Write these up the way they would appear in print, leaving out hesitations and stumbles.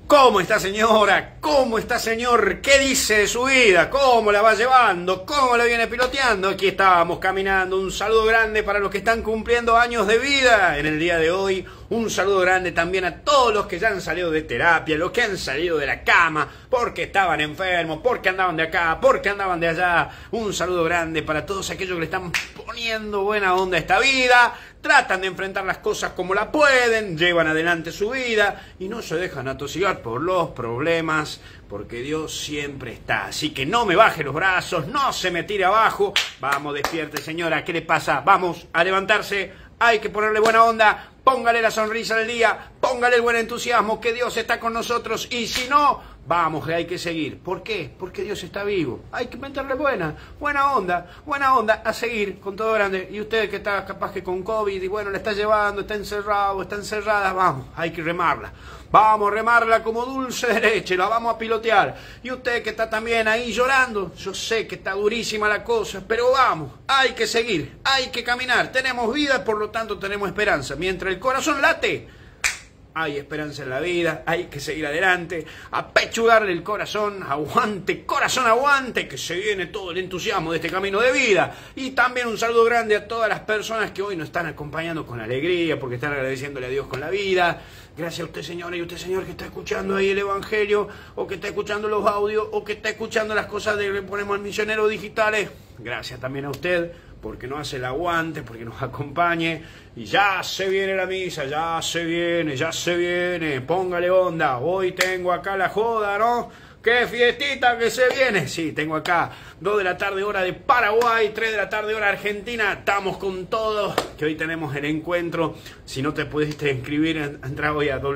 ¿Cómo está, señora? ¿Cómo está, señor? ¿Qué dice de su vida? ¿Cómo la va llevando? ¿Cómo la viene piloteando? Aquí estábamos caminando. Un saludo grande para los que están cumpliendo años de vida en el día de hoy. Un saludo grande también a todos los que ya han salido de terapia, los que han salido de la cama, porque estaban enfermos, porque andaban de acá, porque andaban de allá. Un saludo grande para todos aquellos que le están poniendo buena onda a esta vida. Tratan de enfrentar las cosas como la pueden, llevan adelante su vida y no se dejan atosigar por los problemas, porque Dios siempre está. Así que no me baje los brazos, no se me tire abajo. Vamos, despierte, señora, ¿qué le pasa? Vamos a levantarse, hay que ponerle buena onda, póngale la sonrisa del día, póngale el buen entusiasmo, que Dios está con nosotros, y si no, vamos, que hay que seguir. ¿Por qué? Porque Dios está vivo. Hay que meterle buena onda, a seguir con todo grande. Y usted que está capaz que con COVID y bueno, le está llevando, está encerrado, está encerrada, vamos, hay que remarla. Vamos a remarla como dulce de leche, la vamos a pilotear. Y usted que está también ahí llorando, yo sé que está durísima la cosa, pero vamos, hay que seguir, hay que caminar. Tenemos vida, por lo tanto tenemos esperanza. Mientras el corazón late, hay esperanza en la vida, hay que seguir adelante, apechugarle el corazón, aguante, corazón aguante, que se viene todo el entusiasmo de este camino de vida. Y también un saludo grande a todas las personas que hoy nos están acompañando con alegría, porque están agradeciéndole a Dios con la vida. Gracias a usted, señora, y usted, señor, que está escuchando ahí el Evangelio, o que está escuchando los audios, o que está escuchando las cosas de que ponemos al misionero digitales. Gracias también a usted, porque nos hace el aguante, porque nos acompañe. Y ya se viene la misa, ya se viene, póngale onda. Hoy tengo acá la joda, ¿no? ¡Qué fiestita que se viene! Sí, tengo acá 2 de la tarde hora de Paraguay, 3 de la tarde hora Argentina. Estamos con todo, que hoy tenemos el encuentro. Si no te pudiste inscribir, entra hoy a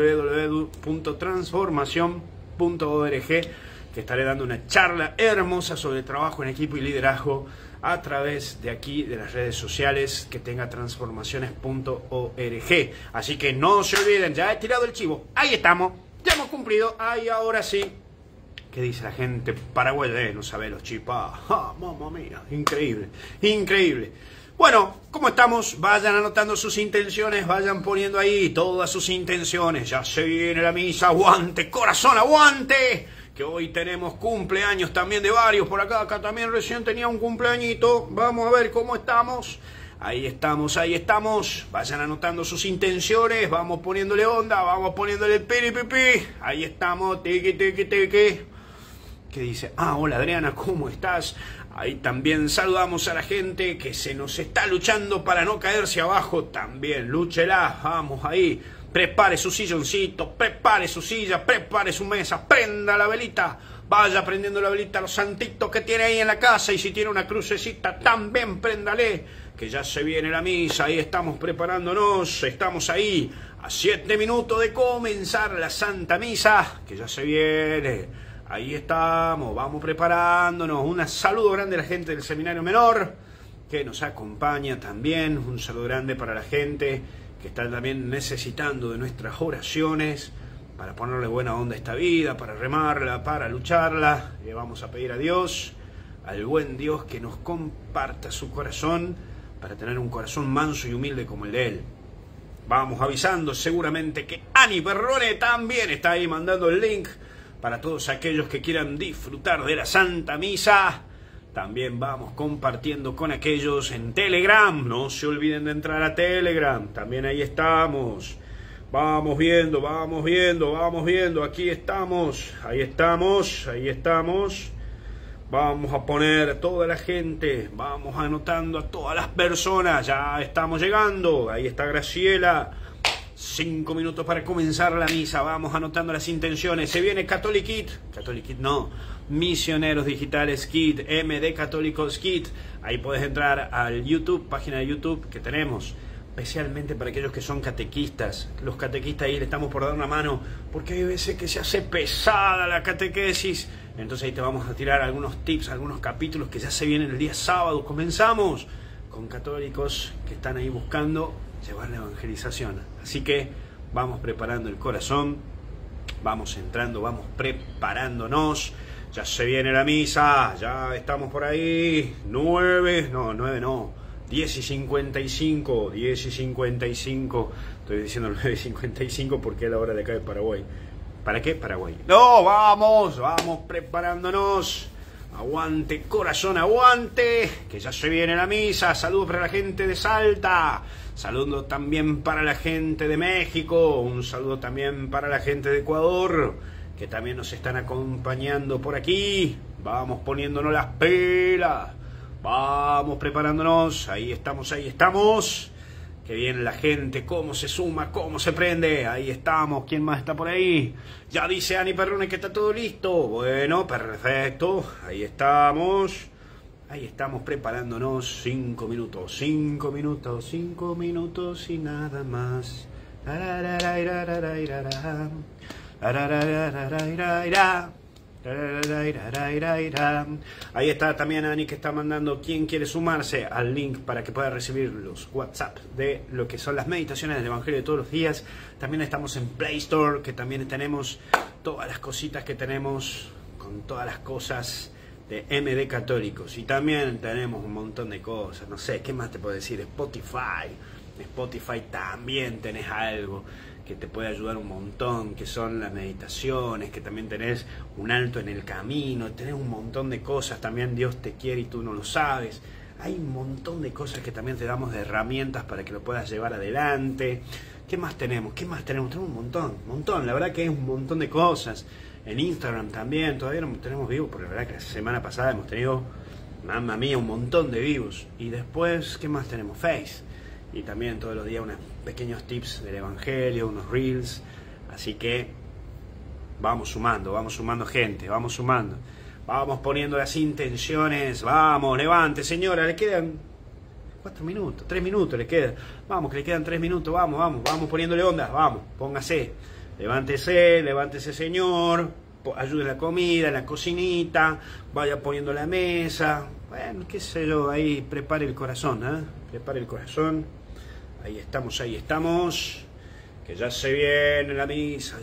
www.transformacion.org, que estaré dando una charla hermosa sobre trabajo en equipo y liderazgo a través de aquí, de las redes sociales, que tenga transformaciones.org. Así que no se olviden, ya he tirado el chivo. Ahí estamos, ya hemos cumplido. Ahí ahora sí. ¿Qué dice la gente? Paraguay, no sabe los chipas. ¡Ah, mamma mía! Increíble, increíble. Bueno, ¿cómo estamos? Vayan anotando sus intenciones, vayan poniendo ahí todas sus intenciones. Ya se viene la misa, aguante, corazón, aguante. Que hoy tenemos cumpleaños también de varios por acá. Acá también recién tenía un cumpleañito. Vamos a ver cómo estamos. Ahí estamos, ahí estamos. Vayan anotando sus intenciones. Vamos poniéndole onda, vamos poniéndole el piripipi. Ahí estamos, tiqui, tiqui, tiqui. ¿Qué dice? Ah, hola Adriana, ¿cómo estás? Ahí también saludamos a la gente que se nos está luchando para no caerse abajo. También, lúchela, vamos ahí. Prepare su silloncito, prepare su silla, prepare su mesa, prenda la velita. Vaya prendiendo la velita a los santitos que tiene ahí en la casa. Y si tiene una crucecita, también préndale, que ya se viene la misa. Ahí estamos preparándonos, estamos ahí a 7 minutos de comenzar la Santa Misa, que ya se viene. Ahí estamos, vamos preparándonos. Un saludo grande a la gente del Seminario Menor, que nos acompaña también. Un saludo grande para la gente que está también necesitando de nuestras oraciones para ponerle buena onda a esta vida, para remarla, para lucharla. Le vamos a pedir a Dios, al buen Dios, que nos comparta su corazón para tener un corazón manso y humilde como el de Él. Vamos avisando seguramente que Ani Perrone también está ahí mandando el link para todos aquellos que quieran disfrutar de la Santa Misa. También vamos compartiendo con aquellos en Telegram. No se olviden de entrar a Telegram. También ahí estamos. Vamos viendo, vamos viendo, vamos viendo. Aquí estamos. Ahí estamos, ahí estamos. Vamos a poner a toda la gente. Vamos anotando a todas las personas. Ya estamos llegando. Ahí está Graciela. 5 minutos para comenzar la misa. Vamos anotando las intenciones. Se viene Catholic Kit. Catholic Kit no. Misioneros Digitales Kit. MD Católicos Kit. Ahí puedes entrar al YouTube, página de YouTube que tenemos. Especialmente para aquellos que son catequistas. Los catequistas ahí le estamos por dar una mano. Porque hay veces que se hace pesada la catequesis. Entonces ahí te vamos a tirar algunos tips, algunos capítulos que ya se vienen el día sábado. Comenzamos con católicos que están ahí buscando llevar la evangelización. Así que vamos preparando el corazón, vamos entrando, vamos preparándonos. Ya se viene la misa, ya estamos por ahí. 10 y 55, 10 y 55. Estoy diciendo 9 y 55 porque es la hora de acá de Paraguay. ¿Para qué? Paraguay. No, vamos preparándonos. Aguante, corazón, aguante, que ya se viene la misa. Saludos para la gente de Salta. Saludo también para la gente de México. Un saludo también para la gente de Ecuador, que también nos están acompañando por aquí. Vamos poniéndonos las pilas. Vamos preparándonos. Ahí estamos, ahí estamos. Que viene la gente, cómo se suma, cómo se prende. Ahí estamos. ¿Quién más está por ahí? Ya dice Ani Perrone que está todo listo. Bueno, perfecto. Ahí estamos. Ahí estamos preparándonos. 5 minutos, 5 minutos, 5 minutos y nada más. Ahí está también Ani, que está mandando quién quiere sumarse al link para que pueda recibir los WhatsApp de lo que son las meditaciones del Evangelio de todos los días. También estamos en Play Store, que también tenemos todas las cositas que tenemos, con todas las cosas de MD Católicos. Y también tenemos un montón de cosas, no sé, ¿qué más te puedo decir? Spotify también tenés algo que te puede ayudar un montón, que son las meditaciones, que también tenés un alto en el camino, tenés un montón de cosas, también Dios te quiere y tú no lo sabes. Hay un montón de cosas que también te damos de herramientas para que lo puedas llevar adelante. ¿Qué más tenemos? ¿Qué más tenemos? Tenemos un montón, la verdad que hay un montón de cosas. En Instagram también, todavía no tenemos vivos, porque la verdad que la semana pasada hemos tenido, mamma mía, un montón de vivos. Y después, ¿qué más tenemos? Face. Y también todos los días unos pequeños tips del Evangelio, unos reels. Así que vamos sumando gente, vamos sumando. Vamos poniendo las intenciones, vamos, levante señora, le quedan 4 minutos, 3 minutos le quedan. Vamos, que le quedan 3 minutos, vamos poniéndole onda, vamos, póngase. Levántese señor, ayude en la comida, en la cocinita, vaya poniendo la mesa. Bueno, qué sé yo, ahí prepare el corazón, prepare el corazón. Ahí estamos, que ya se viene la misa,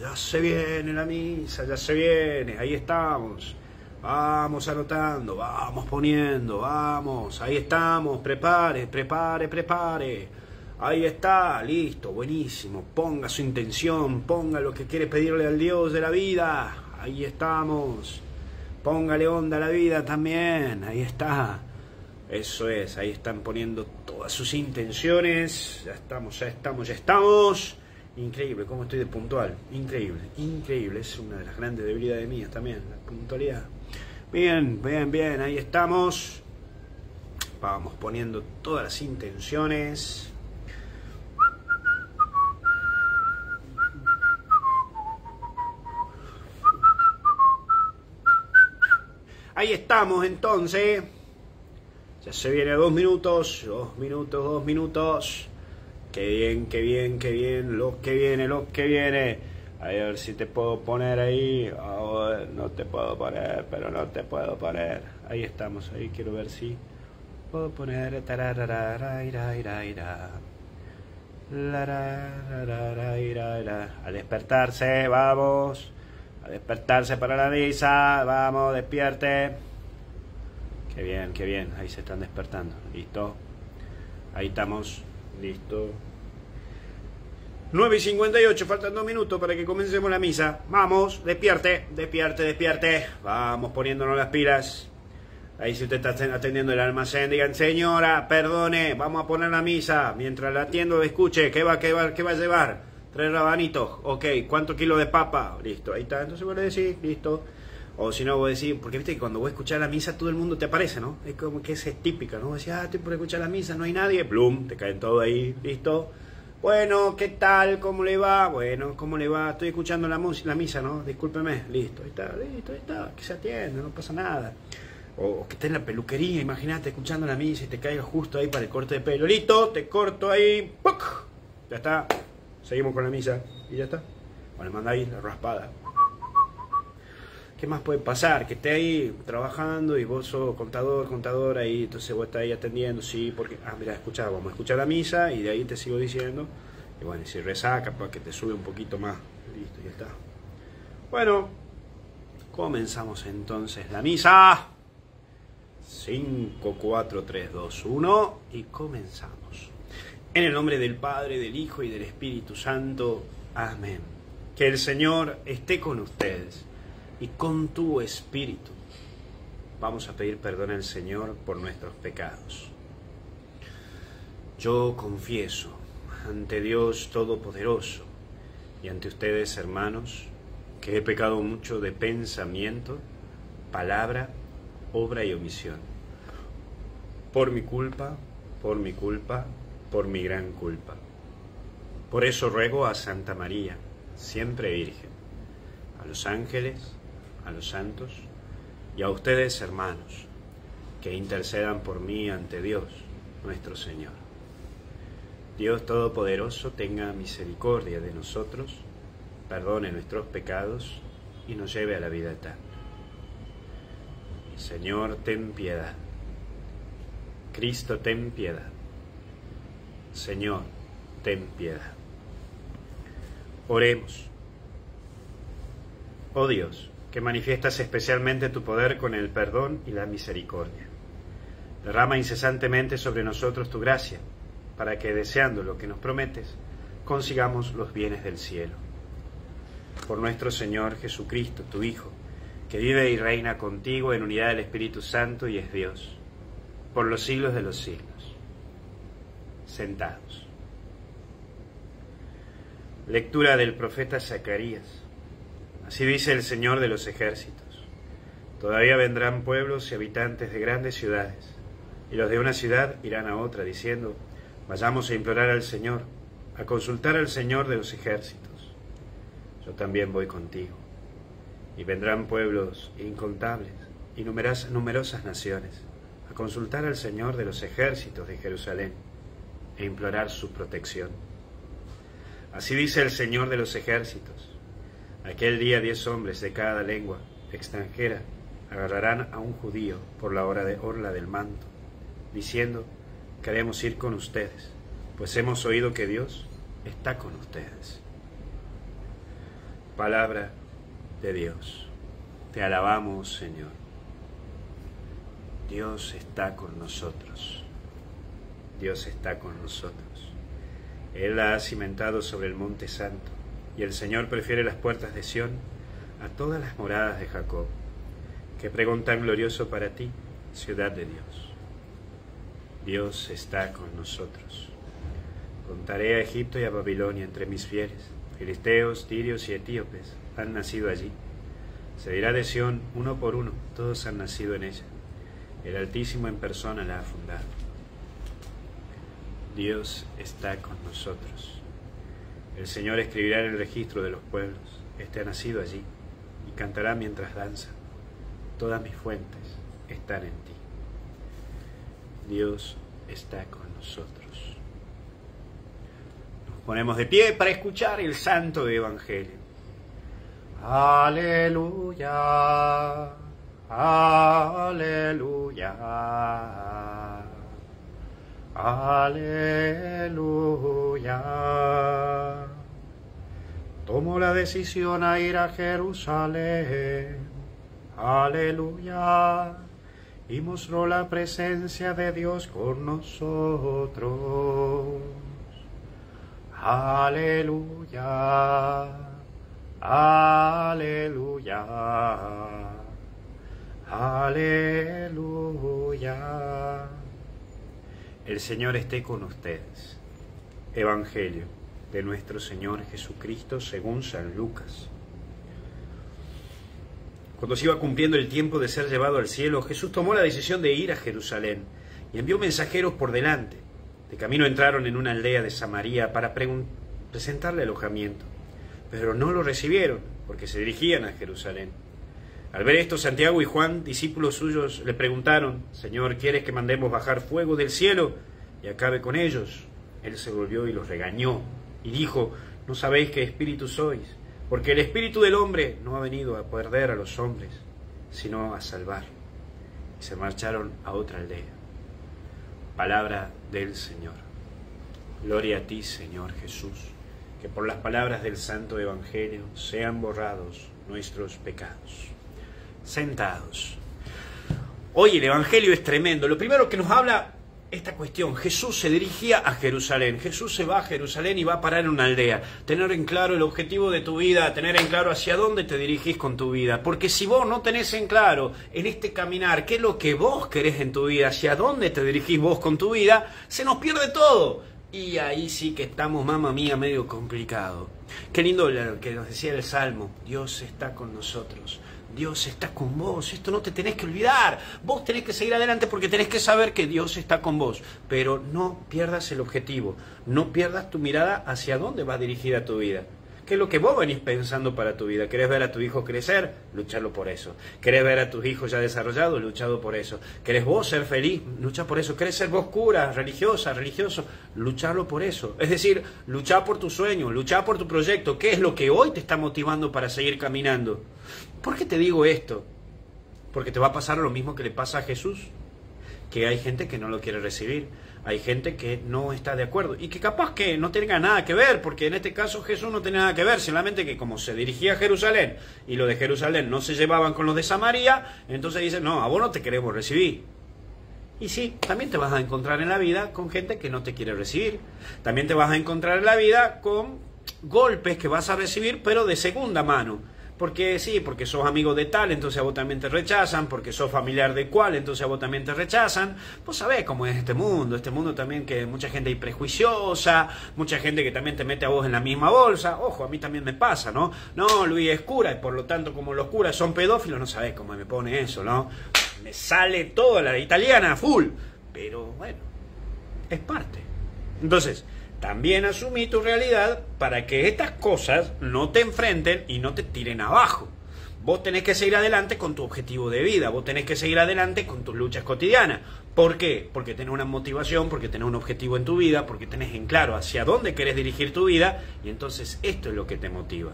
ahí estamos. Vamos anotando, vamos poniendo, vamos, ahí estamos, prepare. Ahí está, listo, buenísimo. Ponga su intención, ponga lo que quiere pedirle al Dios de la vida. Ahí estamos. Póngale onda a la vida también, ahí está. Eso es, ahí están poniendo todas sus intenciones. Ya estamos. Increíble, cómo estoy de puntual. Increíble. Es una de las grandes debilidades mías también, la puntualidad. Bien, ahí estamos. Vamos poniendo todas las intenciones. Ahí estamos entonces. Ya se viene 2 minutos. 2 minutos. Qué bien. Lo que viene. A ver si te puedo poner ahí. Oh, no te puedo poner, pero no te puedo poner. Ahí estamos, ahí quiero ver si puedo poner. A despertarse, vamos. A despertarse para la misa. Vamos, despierte. Qué bien. Ahí se están despertando. Listo. Ahí estamos. Listo. 9:58, faltan 2 minutos para que comencemos la misa. Vamos, despierte. Vamos poniéndonos las pilas. Ahí si usted está atendiendo el almacén, digan, señora, perdone, vamos a poner la misa. Mientras la atiendo, escuche, ¿qué va a llevar? 3 rabanitos, ok, ¿cuántos kilos de papa? Listo, ahí está, entonces vos le decís, listo. O si no, vos decís, porque viste que cuando vos escuchás la misa, todo el mundo te aparece, ¿no? Es como que es típica, ¿no? Vos decís, estoy por escuchar la misa, no hay nadie, plum, te caen todo ahí, listo. Bueno, ¿qué tal? ¿Cómo le va? Bueno, ¿cómo le va? Estoy escuchando la misa, ¿no? Discúlpeme, listo, ahí está, que se atiende, no pasa nada. O que estés en la peluquería, imagínate escuchando la misa y te caiga justo ahí para el corte de pelo. Listo, te corto ahí, ¡puc! Ya está, seguimos con la misa y ya está. Bueno, manda ahí la raspada. ¿Qué más puede pasar? Que esté ahí trabajando y vos sos contador ahí, entonces vos estás ahí atendiendo, sí, porque, mira, vamos a escuchar la misa y de ahí te sigo diciendo. Y bueno, si resaca, para que te sube un poquito más. Listo, ya está. Bueno, comenzamos entonces la misa. 5, 4, 3, 2, 1 y comenzamos. En el nombre del Padre, del Hijo y del Espíritu Santo. Amén. Que el Señor esté con ustedes y con tu espíritu. Vamos a pedir perdón al Señor por nuestros pecados. Yo confieso ante Dios Todopoderoso y ante ustedes, hermanos, que he pecado mucho de pensamiento, palabra, obra y omisión. Por mi culpa, por mi gran culpa. Por eso ruego a Santa María, siempre Virgen, a los ángeles, a los santos y a ustedes, hermanos, que intercedan por mí ante Dios, nuestro Señor. Dios Todopoderoso tenga misericordia de nosotros, perdone nuestros pecados y nos lleve a la vida eterna. Señor, ten piedad. Cristo, ten piedad. Señor, ten piedad. Oremos. Oh Dios, que manifiestas especialmente tu poder con el perdón y la misericordia. Derrama incesantemente sobre nosotros tu gracia, para que, deseando lo que nos prometes, consigamos los bienes del cielo. Por nuestro Señor Jesucristo, tu Hijo, que vive y reina contigo en unidad del Espíritu Santo y es Dios, por los siglos de los siglos. Sentados. Lectura del profeta Zacarías. Así dice el Señor de los ejércitos: todavía vendrán pueblos y habitantes de grandes ciudades, y los de una ciudad irán a otra, diciendo: vayamos a implorar al Señor, a consultar al Señor de los ejércitos. Yo también voy contigo. Y vendrán pueblos incontables y numerosas naciones a consultar al Señor de los ejércitos de Jerusalén e implorar su protección. Así dice el Señor de los ejércitos: aquel día 10 hombres de cada lengua extranjera agarrarán a un judío por la orla del manto, diciendo: queremos ir con ustedes, pues hemos oído que Dios está con ustedes. Palabra de Dios. Te alabamos, Señor. Dios está con nosotros. Dios está con nosotros. Él la ha cimentado sobre el monte santo, y el Señor prefiere las puertas de Sión a todas las moradas de Jacob. Qué pregón tan glorioso para ti, ciudad de Dios. Dios está con nosotros. Contaré a Egipto y a Babilonia entre mis fieles. Filisteos, tirios y etíopes han nacido allí. Se dirá de Sión uno por uno, todos han nacido en ella. El Altísimo en persona la ha fundado. Dios está con nosotros. El Señor escribirá en el registro de los pueblos: este ha nacido allí, y cantará mientras danza: todas mis fuentes están en ti. Dios está con nosotros. Nos ponemos de pie para escuchar el Santo Evangelio. Aleluya, aleluya, aleluya. Tomo la decisión a ir a Jerusalén. Aleluya. Y mostró la presencia de Dios con nosotros. Aleluya. Aleluya, aleluya. El Señor esté con ustedes. Evangelio de nuestro Señor Jesucristo según San Lucas. Cuando se iba cumpliendo el tiempo de ser llevado al cielo, Jesús tomó la decisión de ir a Jerusalén y envió mensajeros por delante. De camino entraron en una aldea de Samaria para presentarle alojamiento, pero no lo recibieron, porque se dirigían a Jerusalén. Al ver esto, Santiago y Juan, discípulos suyos, le preguntaron: Señor, ¿quieres que mandemos bajar fuego del cielo y acabe con ellos? Él se volvió y los regañó, y dijo: ¿No sabéis qué espíritu sois? Porque el espíritu del hombre no ha venido a perder a los hombres, sino a salvar. Y se marcharon a otra aldea. Palabra del Señor. Gloria a ti, Señor Jesús. Que por las palabras del Santo Evangelio sean borrados nuestros pecados. Sentados. Hoy el Evangelio es tremendo. Lo primero que nos habla esta cuestión. Jesús se dirigía a Jerusalén. Jesús se va a Jerusalén y va a parar en una aldea. Tener en claro el objetivo de tu vida, tener en claro hacia dónde te dirigís con tu vida. Porque si vos no tenés en claro en este caminar qué es lo que vos querés en tu vida, hacia dónde te dirigís vos con tu vida, se nos pierde todo. Y ahí sí que estamos, mamá mía, medio complicado. Qué lindo lo que nos decía el Salmo. Dios está con nosotros. Dios está con vos, esto no te tenés que olvidar, vos tenés que seguir adelante porque tenés que saber que Dios está con vos, pero no pierdas el objetivo, no pierdas tu mirada hacia dónde va dirigida tu vida. ¿Qué es lo que vos venís pensando para tu vida? ¿Querés ver a tu hijo crecer? Luchalo por eso. ¿Querés ver a tus hijos ya desarrollados? Luchalo por eso. ¿Querés vos ser feliz? Lucha por eso. ¿Querés ser vos cura, religiosa, religioso? Lucharlo por eso. Es decir, luchar por tu sueño, luchar por tu proyecto. ¿Qué es lo que hoy te está motivando para seguir caminando? ¿Por qué te digo esto? Porque te va a pasar lo mismo que le pasa a Jesús, que hay gente que no lo quiere recibir, hay gente que no está de acuerdo y que capaz que no tenga nada que ver, porque en este caso Jesús no tiene nada que ver, solamente que como se dirigía a Jerusalén y los de Jerusalén no se llevaban con los de Samaria, entonces dicen, no, a vos no te queremos recibir. Y sí, también te vas a encontrar en la vida con gente que no te quiere recibir, también te vas a encontrar en la vida con golpes que vas a recibir, pero de segunda mano. Porque sí, porque sos amigo de tal, entonces a vos también te rechazan, porque sos familiar de cual, entonces a vos también te rechazan. Vos sabés cómo es este mundo también que mucha gente es prejuiciosa, mucha gente que también te mete a vos en la misma bolsa. Ojo, a mí también me pasa, ¿no? No, Luis es cura, y por lo tanto como los curas son pedófilos, no sabés cómo me pone eso, ¿no? Me sale toda la italiana full, pero bueno, es parte. Entonces, también asumí tu realidad para que estas cosas no te enfrenten y no te tiren abajo. Vos tenés que seguir adelante con tu objetivo de vida, vos tenés que seguir adelante con tus luchas cotidianas. ¿Por qué? Porque tenés una motivación, porque tenés un objetivo en tu vida, porque tenés en claro hacia dónde querés dirigir tu vida y entonces esto es lo que te motiva.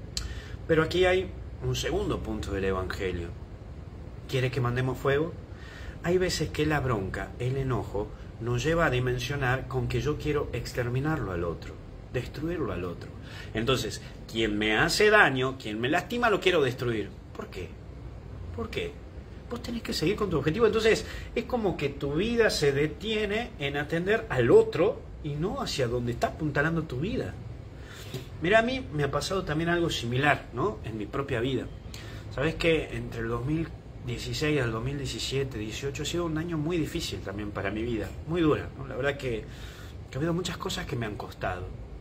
Pero aquí hay un segundo punto del Evangelio. ¿Quieres que mandemos fuego? Hay veces que la bronca, el enojo, nos lleva a dimensionar con que yo quiero exterminarlo al otro, destruirlo al otro. Entonces, quien me hace daño, quien me lastima, lo quiero destruir. ¿Por qué? ¿Por qué? Vos tenés que seguir con tu objetivo. Entonces, es como que tu vida se detiene en atender al otro y no hacia donde está apuntalando tu vida. Mira, a mí me ha pasado también algo similar, ¿no? En mi propia vida. ¿Sabés que entre el 2016 al 2017, 18 ha sido un año muy difícil también para mi vida, muy dura, ¿no? La verdad que ha habido muchas cosas que me han costado.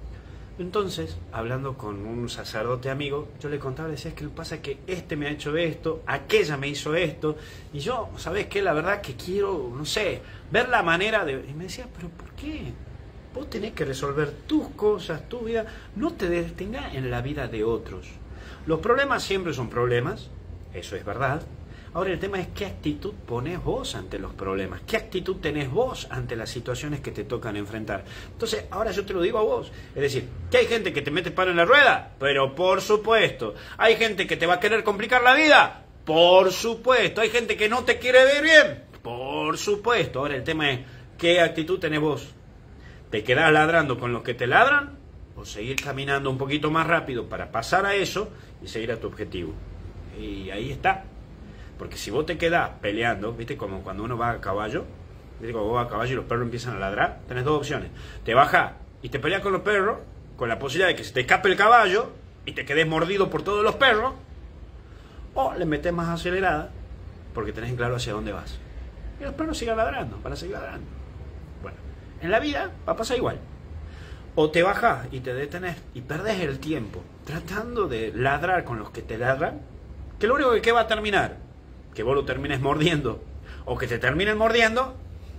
Entonces, hablando con un sacerdote amigo, yo le contaba, le decía, es que pasa que este me ha hecho esto, aquella me hizo esto, y yo, ¿sabés qué? La verdad que quiero, no sé, ver la manera de... Y me decía, ¿pero por qué? Vos tenés que resolver tus cosas, tu vida, no te detengas en la vida de otros. Los problemas siempre son problemas, eso es verdad. Ahora el tema es qué actitud pones vos ante los problemas, qué actitud tenés vos ante las situaciones que te tocan enfrentar. Entonces, ahora yo te lo digo a vos, es decir, que hay gente que te mete palo en la rueda, pero por supuesto. Hay gente que te va a querer complicar la vida, por supuesto. Hay gente que no te quiere ver bien, por supuesto. Ahora el tema es qué actitud tenés vos. ¿Te quedás ladrando con los que te ladran o seguir caminando un poquito más rápido para pasar a eso y seguir a tu objetivo? Y ahí está. Porque si vos te quedás peleando, ¿viste? Como cuando uno va a caballo, ¿viste? Cuando vos vas a caballo y los perros empiezan a ladrar, tenés dos opciones. Te bajás y te peleas con los perros, con la posibilidad de que se te escape el caballo y te quedes mordido por todos los perros, o le metes más acelerada porque tenés en claro hacia dónde vas. Y los perros sigan ladrando, van a seguir ladrando. Bueno, en la vida va a pasar igual. O te bajás y te detenés y perdés el tiempo tratando de ladrar con los que te ladran, que lo único que va a terminar, que vos lo termines mordiendo, o que te terminen mordiendo,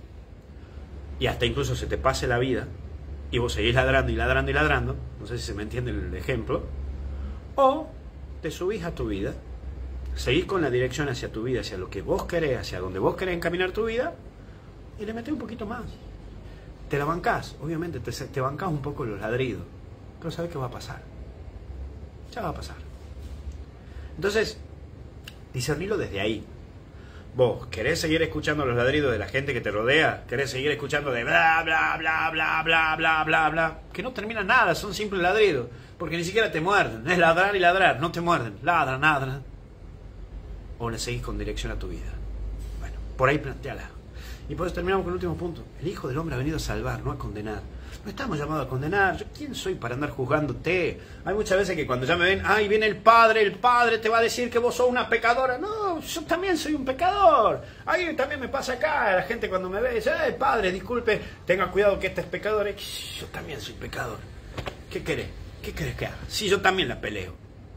y hasta incluso se te pase la vida, y vos seguís ladrando y ladrando y ladrando, no sé si se me entiende el ejemplo, o te subís a tu vida, seguís con la dirección hacia tu vida, hacia lo que vos querés, hacia donde vos querés encaminar tu vida, y le metés un poquito más. Te la bancás, obviamente te bancás un poco los ladridos, pero ¿sabés qué va a pasar? Ya va a pasar. Entonces, discernilo desde ahí. Vos, ¿querés seguir escuchando los ladridos de la gente que te rodea? ¿Querés seguir escuchando de bla, bla, bla, bla, bla, bla, bla, bla? Que no terminan nada, son simples ladridos. Porque ni siquiera te muerden. Es ladrar y ladrar, no te muerden. Ladran, ladran. O le seguís con dirección a tu vida. Bueno, por ahí planteala. Y por eso terminamos con el último punto. El Hijo del Hombre ha venido a salvar, no a condenar. No estamos llamados a condenar. ¿Quién soy para andar juzgándote? Hay muchas veces que cuando ya me ven, ay, viene el Padre te va a decir que vos sos una pecadora. No, yo también soy un pecador. Ahí también me pasa acá. La gente cuando me ve dice, ay, Padre, disculpe, tenga cuidado que este es pecador. Yo también soy pecador. ¿Qué querés? ¿Qué querés que haga? Sí, yo también la peleo.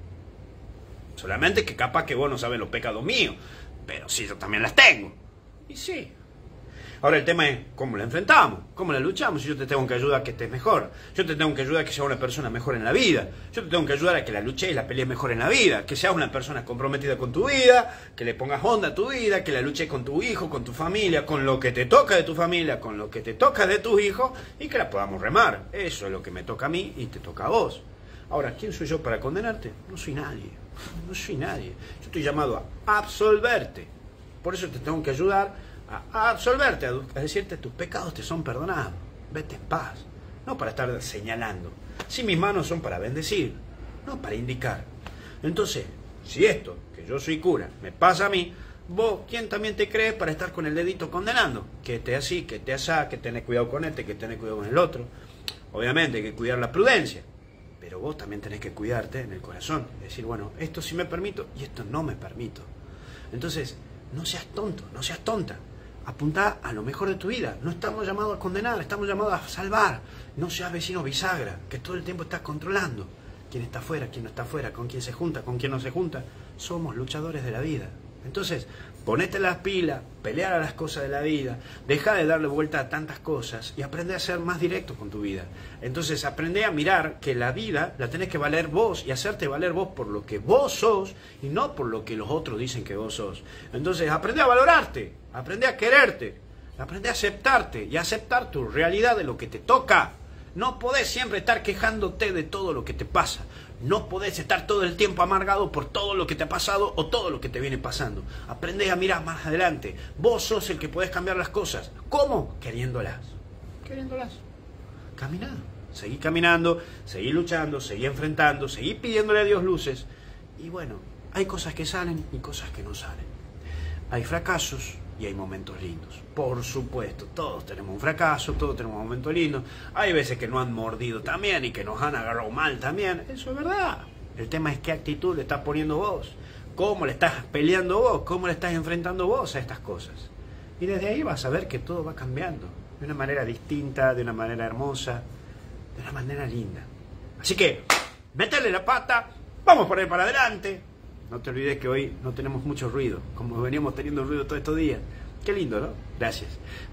Solamente que capaz que vos no sabes los pecados míos. Pero sí, yo también las tengo. Y sí. Ahora el tema es cómo la enfrentamos, cómo la luchamos. Yo te tengo que ayudar a que estés mejor. Yo te tengo que ayudar a que seas una persona mejor en la vida. Yo te tengo que ayudar a que la luches y la pelees mejor en la vida. Que seas una persona comprometida con tu vida, que le pongas onda a tu vida, que la luches con tu hijo, con tu familia, con lo que te toca de tu familia, con lo que te toca de tus hijos y que la podamos remar. Eso es lo que me toca a mí y te toca a vos. Ahora, ¿quién soy yo para condenarte? No soy nadie. No soy nadie. Yo estoy llamado a absolverte. Por eso te tengo que ayudar a absolverte, a decirte tus pecados te son perdonados. Vete en paz. No para estar señalando. Si mis manos son para bendecir, no para indicar. Entonces, si esto, que yo soy cura, me pasa a mí, vos, ¿quién también te crees para estar con el dedito condenando? Que te así, que te asá, que tenés cuidado con este, que tenés cuidado con el otro. Obviamente hay que cuidar la prudencia. Pero vos también tenés que cuidarte en el corazón. Decir, bueno, esto sí me permito y esto no me permito. Entonces, no seas tonto, no seas tonta. Apuntá a lo mejor de tu vida. No estamos llamados a condenar, estamos llamados a salvar. No seas vecino bisagra, que todo el tiempo estás controlando. Quién está afuera, quién no está afuera, con quién se junta, con quién no se junta. Somos luchadores de la vida. Entonces, ponete las pilas, pelear a las cosas de la vida, deja de darle vuelta a tantas cosas y aprende a ser más directo con tu vida. Entonces, aprende a mirar que la vida la tenés que valer vos y hacerte valer vos por lo que vos sos y no por lo que los otros dicen que vos sos. Entonces, aprende a valorarte, aprende a quererte, aprende a aceptarte y a aceptar tu realidad de lo que te toca. No podés siempre estar quejándote de todo lo que te pasa. No podés estar todo el tiempo amargado por todo lo que te ha pasado o todo lo que te viene pasando. Aprende a mirar más adelante. Vos sos el que podés cambiar las cosas. ¿Cómo? Queriéndolas. Queriéndolas. Caminá. Seguí caminando, seguí luchando, seguí enfrentando, seguí pidiéndole a Dios luces. Y bueno, hay cosas que salen y cosas que no salen. Hay fracasos y hay momentos lindos. Por supuesto, todos tenemos un fracaso, todos tenemos un momento lindo. Hay veces que nos han mordido también y que nos han agarrado mal también. Eso es verdad. El tema es qué actitud le estás poniendo vos. Cómo le estás peleando vos. Cómo le estás enfrentando vos a estas cosas. Y desde ahí vas a ver que todo va cambiando. De una manera distinta, de una manera hermosa, de una manera linda. Así que, métele la pata. Vamos por ahí para adelante. No te olvides que hoy no tenemos mucho ruido, como veníamos teniendo ruido todos estos días. Qué lindo, ¿no? Gracias.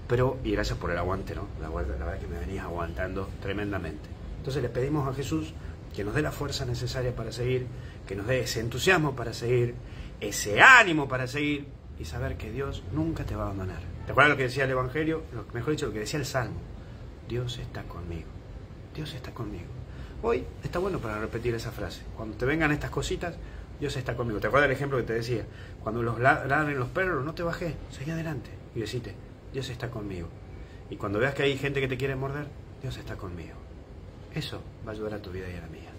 Y gracias por el aguante, ¿no? La verdad que me venías aguantando tremendamente. Entonces le pedimos a Jesús que nos dé la fuerza necesaria para seguir, que nos dé ese entusiasmo para seguir, ese ánimo para seguir y saber que Dios nunca te va a abandonar. ¿Te acuerdas lo que decía el Evangelio? Mejor dicho, lo que decía el Salmo. Dios está conmigo. Dios está conmigo. Hoy está bueno para repetir esa frase. Cuando te vengan estas cositas, Dios está conmigo. ¿Te acuerdas del ejemplo que te decía? Cuando los ladren los perros, no te bajé, seguí adelante y decite, Dios está conmigo. Y cuando veas que hay gente que te quiere morder, Dios está conmigo. Eso va a ayudar a tu vida y a la mía.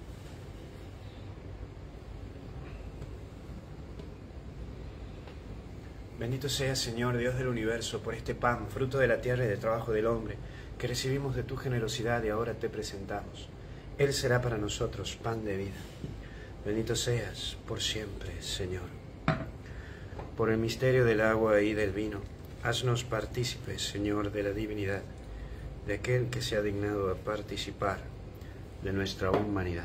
Bendito seas, Señor, Dios del universo, por este pan, fruto de la tierra y del trabajo del hombre, que recibimos de tu generosidad y ahora te presentamos. Él será para nosotros pan de vida. Bendito seas por siempre, Señor. Por el misterio del agua y del vino, haznos partícipes, Señor, de la divinidad, de aquel que se ha dignado a participar de nuestra humanidad.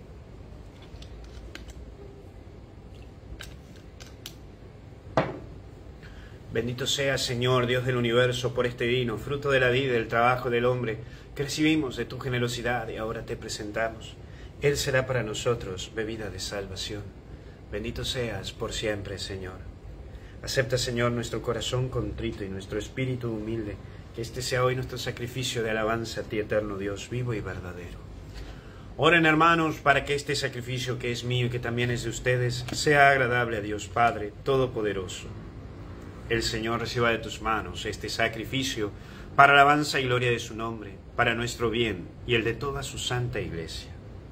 Bendito seas, Señor, Dios del universo, por este vino, fruto de la vida y del trabajo del hombre, que recibimos de tu generosidad y ahora te presentamos. Él será para nosotros bebida de salvación. Bendito seas por siempre, Señor. Acepta, Señor, nuestro corazón contrito y nuestro espíritu humilde, que este sea hoy nuestro sacrificio de alabanza a ti, eterno Dios, vivo y verdadero. Oren, hermanos, para que este sacrificio que es mío y que también es de ustedes, sea agradable a Dios Padre Todopoderoso. El Señor reciba de tus manos este sacrificio para alabanza y gloria de su nombre, para nuestro bien y el de toda su santa iglesia.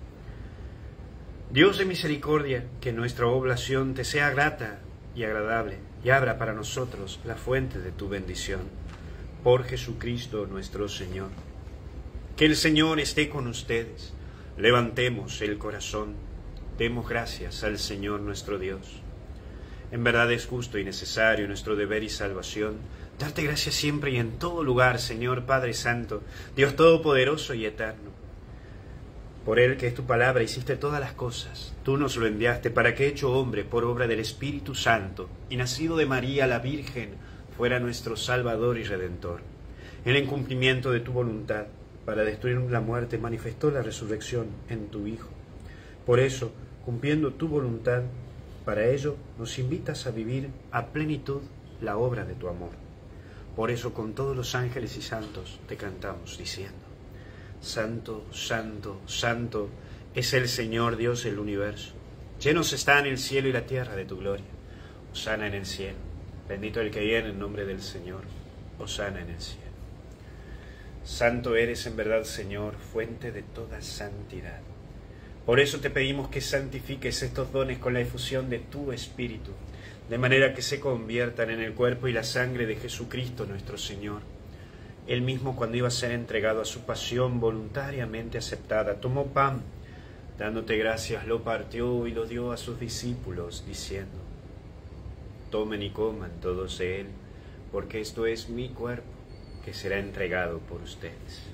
Dios de misericordia, que nuestra oblación te sea grata y agradable, y abra para nosotros la fuente de tu bendición. por Jesucristo nuestro Señor. Que el Señor esté con ustedes. Levantemos el corazón. Demos gracias al Señor nuestro Dios. En verdad es justo y necesario nuestro deber y salvación darte gracias siempre y en todo lugar, Señor Padre Santo, Dios Todopoderoso y Eterno. Por Él, que es tu palabra, hiciste todas las cosas. Tú nos lo enviaste para que, hecho hombre por obra del Espíritu Santo y nacido de María la Virgen, fuera nuestro Salvador y Redentor. En el cumplimiento de tu voluntad, para destruir la muerte, manifestó la resurrección en tu Hijo. Por eso, cumpliendo tu voluntad, para ello nos invitas a vivir a plenitud la obra de tu amor. Por eso con todos los ángeles y santos te cantamos diciendo: Santo, Santo, Santo es el Señor Dios del universo. Llenos están el cielo y la tierra de tu gloria. Hosana en el cielo. Bendito el que viene en nombre del Señor. Hosana en el cielo. Santo eres en verdad, Señor, fuente de toda santidad. Por eso te pedimos que santifiques estos dones con la efusión de tu Espíritu, de manera que se conviertan en el cuerpo y la sangre de Jesucristo nuestro Señor. Él mismo, cuando iba a ser entregado a su pasión voluntariamente aceptada, tomó pan, dándote gracias, lo partió y lo dio a sus discípulos, diciendo: Tomen y coman todos de él, porque esto es mi cuerpo, que será entregado por ustedes.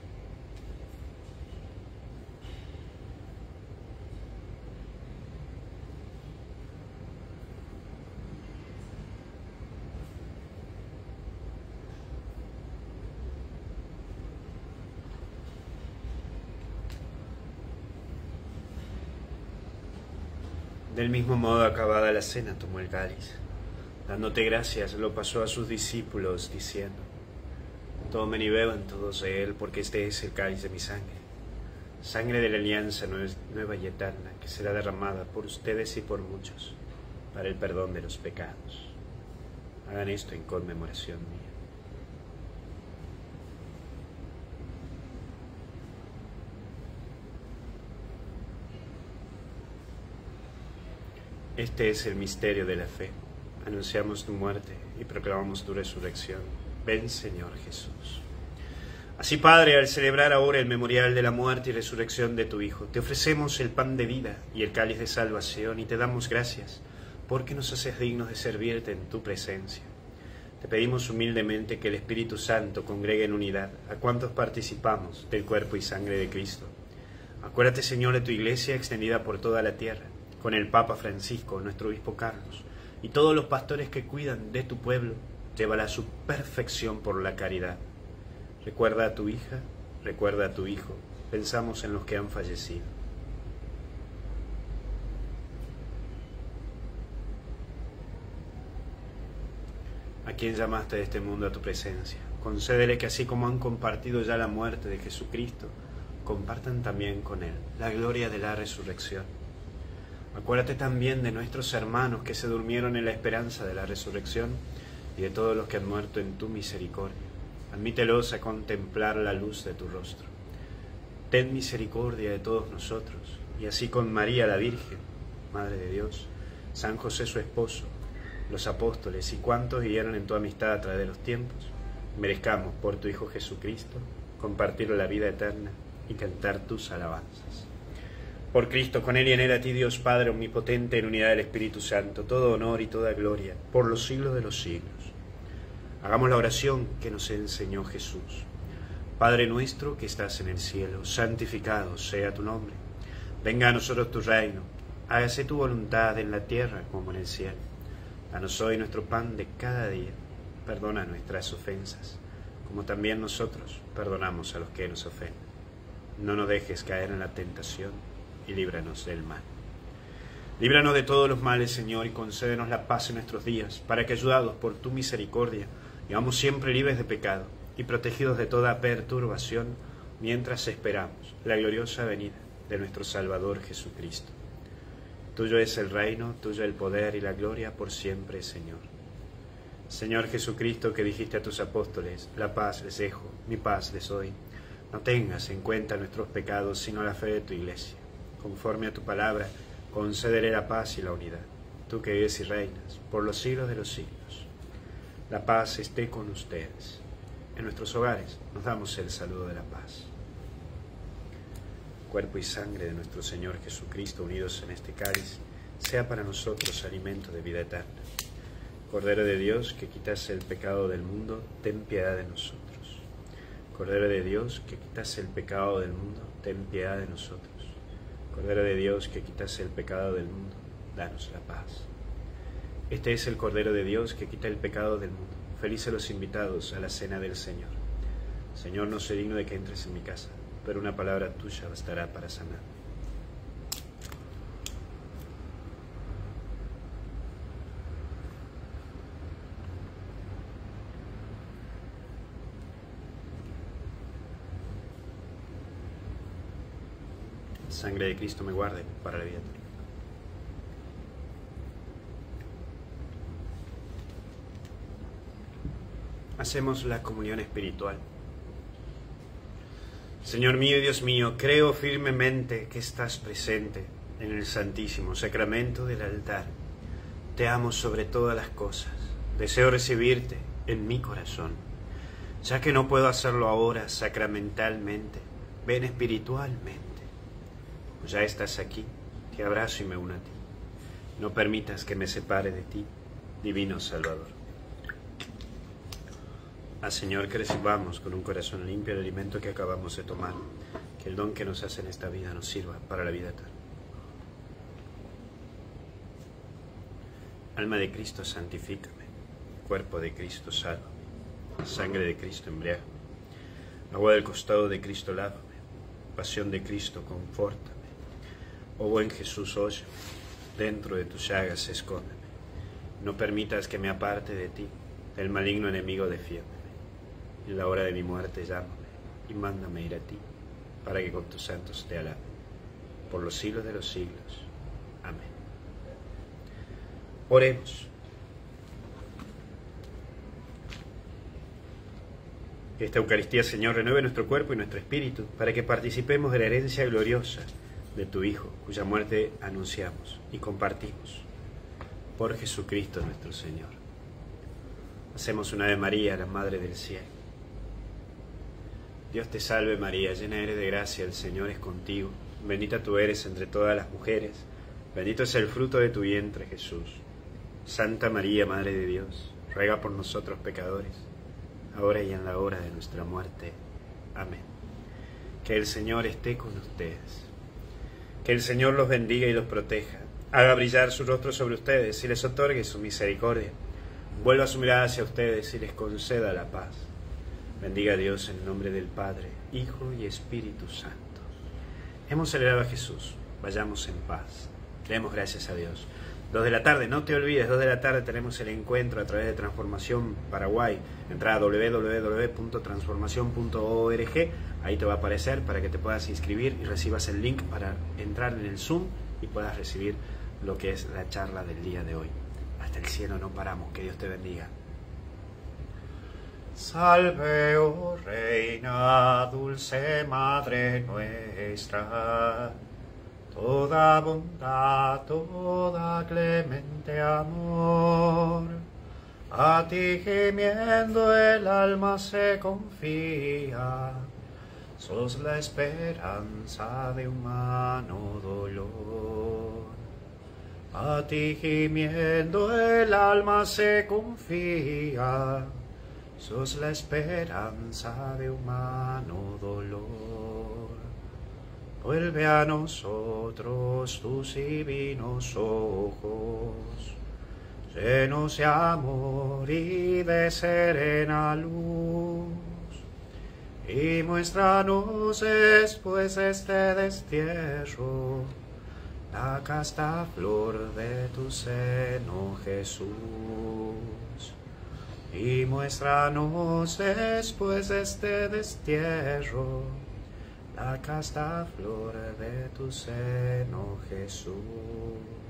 Del mismo modo, acabada la cena, tomó el cáliz. Dándote gracias, lo pasó a sus discípulos, diciendo: Tomen y beban todos de él, porque este es el cáliz de mi sangre, sangre de la alianza nueva y eterna, que será derramada por ustedes y por muchos, para el perdón de los pecados. Hagan esto en conmemoración mía. Este es el misterio de la fe. Anunciamos tu muerte y proclamamos tu resurrección. Ven, Señor Jesús. Así, Padre, al celebrar ahora el memorial de la muerte y resurrección de tu Hijo, te ofrecemos el pan de vida y el cáliz de salvación y te damos gracias porque nos haces dignos de servirte en tu presencia. Te pedimos humildemente que el Espíritu Santo congregue en unidad a cuantos participamos del cuerpo y sangre de Cristo. Acuérdate, Señor, de tu Iglesia extendida por toda la tierra, con el Papa Francisco, nuestro obispo Carlos, y todos los pastores que cuidan de tu pueblo. Llévala a su perfección por la caridad. Recuerda a tu hija, recuerda a tu hijo. Pensamos en los que han fallecido. A quien llamaste de este mundo a tu presencia, concédele que así como han compartido ya la muerte de Jesucristo, compartan también con él la gloria de la resurrección. Acuérdate también de nuestros hermanos que se durmieron en la esperanza de la resurrección y de todos los que han muerto en tu misericordia. Admítelos a contemplar la luz de tu rostro. Ten misericordia de todos nosotros, y así con María la Virgen, Madre de Dios, San José su esposo, los apóstoles y cuantos guiaron en tu amistad a través de los tiempos, merezcamos por tu Hijo Jesucristo compartir la vida eterna y cantar tus alabanzas. Por Cristo, con Él y en Él, a ti, Dios Padre omnipotente, en unidad del Espíritu Santo, todo honor y toda gloria, por los siglos de los siglos. Hagamos la oración que nos enseñó Jesús. Padre nuestro que estás en el cielo, santificado sea tu nombre. Venga a nosotros tu reino, hágase tu voluntad en la tierra como en el cielo. Danos hoy nuestro pan de cada día. Perdona nuestras ofensas, como también nosotros perdonamos a los que nos ofenden. No nos dejes caer en la tentación y líbranos del mal. Líbranos de todos los males, Señor, y concédenos la paz en nuestros días, para que, ayudados por tu misericordia, vivamos siempre libres de pecado y protegidos de toda perturbación, mientras esperamos la gloriosa venida de nuestro Salvador Jesucristo. Tuyo es el reino, tuyo el poder y la gloria por siempre, Señor. Señor Jesucristo, que dijiste a tus apóstoles: la paz les dejo, mi paz les doy. No tengas en cuenta nuestros pecados, sino la fe de tu Iglesia. Conforme a tu palabra, concederé la paz y la unidad. Tú que vives y reinas por los siglos de los siglos. La paz esté con ustedes. en nuestros hogares, nos damos el saludo de la paz. Cuerpo y sangre de nuestro Señor Jesucristo unidos en este cáliz, sea para nosotros alimento de vida eterna. Cordero de Dios, que quitas el pecado del mundo, ten piedad de nosotros. Cordero de Dios, que quitas el pecado del mundo, ten piedad de nosotros. Cordero de Dios, que quitas el pecado del mundo, danos la paz. Este es el Cordero de Dios que quita el pecado del mundo. Felices los invitados a la cena del Señor. Señor, no soy digno de que entres en mi casa, pero una palabra tuya bastará para sanar. Sangre de Cristo me guarde para la vida eterna. Hacemos la comunión espiritual. Señor mío y Dios mío, creo firmemente que estás presente en el Santísimo Sacramento del altar. Te amo sobre todas las cosas. Deseo recibirte en mi corazón. Ya que no puedo hacerlo ahora sacramentalmente, ven espiritualmente. Pues ya estás aquí, te abrazo y me uno a ti. No permitas que me separe de ti, divino Salvador. Al Señor, que recibamos con un corazón limpio el alimento que acabamos de tomar, que el don que nos hace en esta vida nos sirva para la vida eterna. Alma de Cristo, santifícame. Cuerpo de Cristo, sálvame. Sangre de Cristo, embriágame. Agua del costado de Cristo, lávame. Pasión de Cristo, confórtame. Oh buen Jesús, óyeme. Dentro de tus llagas, escóndeme. No permitas que me aparte de ti, del maligno enemigo, defiéndeme. En la hora de mi muerte, llámame y mándame ir a ti, para que con tus santos te alabe, por los siglos de los siglos. Amén. Oremos. Que esta Eucaristía, Señor, renueve nuestro cuerpo y nuestro espíritu, para que participemos de la herencia gloriosa de tu Hijo, cuya muerte anunciamos y compartimos. Por Jesucristo nuestro Señor. Hacemos una Ave María, la Madre del Cielo. Dios te salve María, llena eres de gracia, el Señor es contigo. Bendita tú eres entre todas las mujeres, bendito es el fruto de tu vientre, Jesús. Santa María, Madre de Dios, ruega por nosotros pecadores, ahora y en la hora de nuestra muerte. Amén. Que el Señor esté con ustedes. Que el Señor los bendiga y los proteja, haga brillar su rostro sobre ustedes y les otorgue su misericordia. Vuelva su mirada hacia ustedes y les conceda la paz. Bendiga a Dios en el nombre del Padre, Hijo y Espíritu Santo. Hemos celebrado a Jesús. Vayamos en paz. Demos gracias a Dios. 2 de la tarde, no te olvides, 2 de la tarde tenemos el encuentro a través de Transformación Paraguay. Entra a www.transformacion.org. Ahí te va a aparecer para que te puedas inscribir y recibas el link para entrar en el Zoom y puedas recibir lo que es la charla del día de hoy. Hasta el cielo no paramos. Que Dios te bendiga. Salve, oh Reina, dulce Madre nuestra, toda bondad, toda clemente amor. A ti gimiendo el alma se confía, sos la esperanza de humano dolor. A ti gimiendo el alma se confía, sos la esperanza de humano dolor. Vuelve a nosotros tus divinos ojos, llenos de amor y de serena luz, y muéstranos después de este destierro la casta flor de tu seno, Jesús. Y muéstranos después de este destierro la casta flor de tu seno, Jesús.